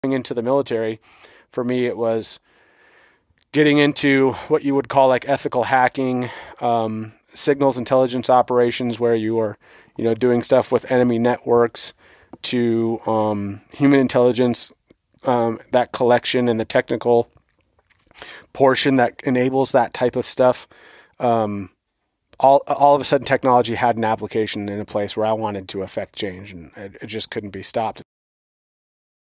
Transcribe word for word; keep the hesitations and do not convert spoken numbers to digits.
into the military, for me, it was getting into what you would call like ethical hacking, um, signals intelligence operations, where you are, you know, doing stuff with enemy networks, to um, human intelligence, um, that collection and the technical portion that enables that type of stuff. Um, all all of a sudden, technology had an application in a place where I wanted to affect change, and it, it just couldn't be stopped.